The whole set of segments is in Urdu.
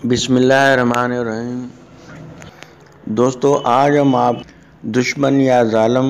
بسم اللہ الرحمن الرحیم۔ دوستو، آج ہم آپ دشمن یا ظالم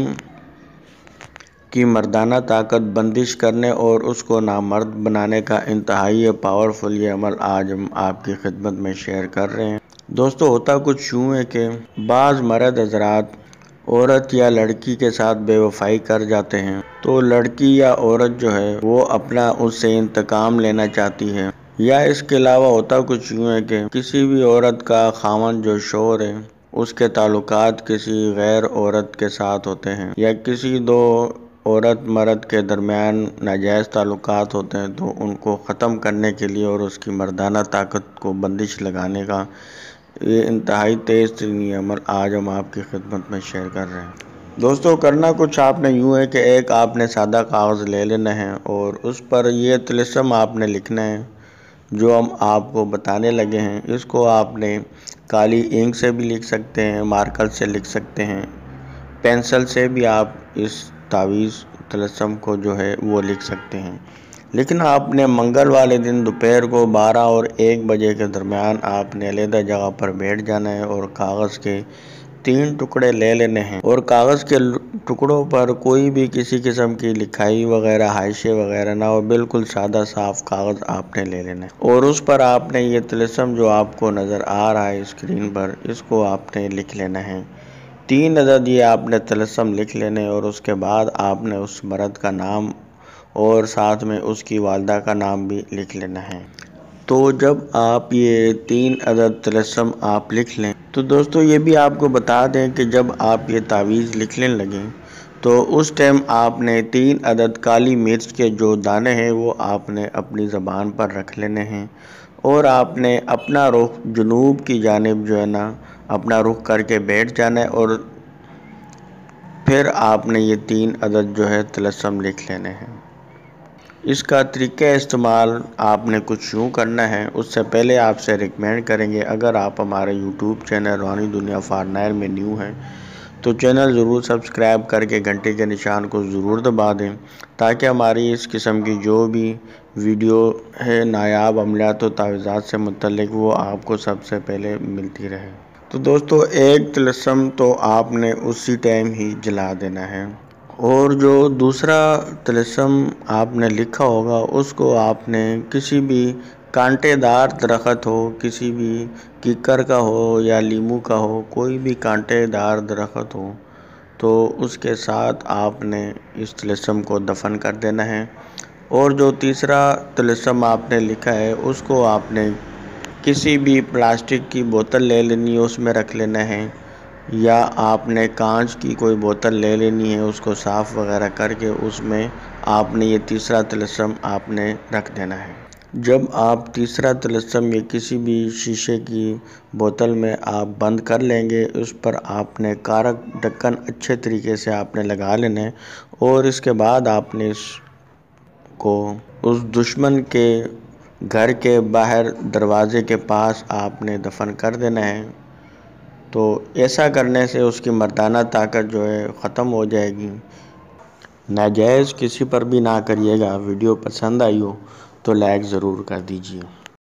کی مردانہ طاقت بندش کرنے اور اس کو نامرد بنانے کا انتہائی پاورفل یہ عمل آج ہم آپ کی خدمت میں شیئر کر رہے ہیں۔ دوستو، ہوتا کچھ یوں ہے کہ بعض مرد حضرات عورت یا لڑکی کے ساتھ بے وفائی کر جاتے ہیں تو لڑکی یا عورت جو ہے وہ اپنا اس سے انتقام لینا چاہتی ہے، یا اس کے علاوہ ہوتا کچھ یوں ہے کہ کسی بھی عورت کا خاوند جو شوہر ہے اس کے تعلقات کسی غیر عورت کے ساتھ ہوتے ہیں، یا کسی دو عورت مرد کے درمیان ناجائز تعلقات ہوتے ہیں، تو ان کو ختم کرنے کے لیے اور اس کی مردانہ طاقت کو بندش لگانے کا یہ انتہائی تیز ترین عمل آج ہم آپ کی خدمت میں شیئر کر رہے ہیں۔ دوستو، کرنا کچھ آپ نے یوں ہے کہ ایک آپ نے سادہ کاغذ لے لینا ہے اور اس پر یہ طلسم آپ نے لکھنا ہے جو ہم آپ کو بتانے لگے ہیں۔ اس کو آپ نے کالی انک سے بھی لکھ سکتے ہیں، مارکر سے لکھ سکتے ہیں، پینسل سے بھی آپ اس تعویذ طلسم کو جو ہے وہ لکھ سکتے ہیں۔ لیکن آپ نے منگل والے دن دوپہر کو 12 اور 1 بجے کے درمیان آپ نے علیحدہ جگہ پر بیٹھ جانا ہے اور کاغذ کے 3 ٹکڑے لے لینے ہیں، اور کاغذ کے ٹکڑوں پر کوئی بھی کسی قسم کی لکھائی وغیرہ حاشیے وغیرہ نہ ہو، بالکل سادہ صاف کاغذ آپ نے لے لینا ہے، اور اس پر آپ نے یہ طلسم جو آپ کو نظر آ رہا ہے اسکرین پر، اس کو آپ نے لکھ لینا ہے۔ 3 عدد یہ آپ نے طلسم لکھ لینے، اور اس کے بعد آپ نے اس مرد کا نام اور ساتھ میں اس کی والدہ کا نام بھی لکھ لینا ہے۔ تو جب آپ یہ 3 عدد طلسم آپ لکھ لیں تو دوستو یہ بھی آپ کو بتا دیں کہ جب آپ یہ تعویذ لکھنے لگیں تو اس ٹائم آپ نے 3 عدد کالی مرچ کے جو دانے ہیں وہ آپ نے اپنی زبان پر رکھ لینے ہیں، اور آپ نے اپنا رخ جنوب کی جانب جو ہے نا اپنا رخ کر کے بیٹھ جانا ہے، اور پھر آپ نے یہ 3 عدد جو ہے طلسم لکھ لینے ہیں۔ اس کا طریقہ استعمال آپ نے کچھ یوں کرنا ہے۔ اس سے پہلے آپ سے ریکمینڈ کریں گے، اگر آپ ہمارے یوٹیوب چینل روحانی دنیا فار نائر میں نیو ہیں تو چینل ضرور سبسکرائب کر کے گھنٹے کے نشان کو ضرور دبا دیں، تاکہ ہماری اس قسم کی جو بھی ویڈیو ہے نایاب عملیات و تعویذات سے متعلق وہ آپ کو سب سے پہلے ملتی رہے۔ تو دوستو، ایک طلسم تو آپ نے اسی ٹائم ہی جلا دینا ہے، اور جو دوسرا طلسم آپ نے لکھا ہوگا اس کو آپ نے کسی بھی کانٹے دار درخت ہو، کسی بھی کیکر کا ہو یا لیمو کا ہو، کوئی بھی کانٹے دار درخت ہو تو اس کے ساتھ آپ نے اس طلسم کو دفن کر دینا ہے۔ اور جو تیسرا طلسم آپ نے لکھا ہے اس کو آپ نے کسی بھی پلاسٹک کی بوتل لے لینی ہے، اس میں رکھ لینا ہے، یا آپ نے کانچ کی کوئی بوتل لے لینی ہے، اس کو صاف وغیرہ کر کے اس میں آپ نے یہ تیسرا طلسم آپ نے رکھ دینا ہے۔ جب آپ تیسرا طلسم یہ کسی بھی شیشے کی بوتل میں آپ بند کر لیں گے، اس پر آپ نے کارک ڈھکن اچھے طریقے سے آپ نے لگا لینا ہے، اور اس کے بعد آپ نے اس کو اس دشمن کے گھر کے باہر دروازے کے پاس آپ نے دفن کر دینا ہے۔ تو ایسا کرنے سے اس کی مردانہ طاقت جو ہے ختم ہو جائے گی۔ ناجائز کسی پر بھی نہ کریے گا۔ ویڈیو پسند آئی ہو تو لائک ضرور کر دیجیے۔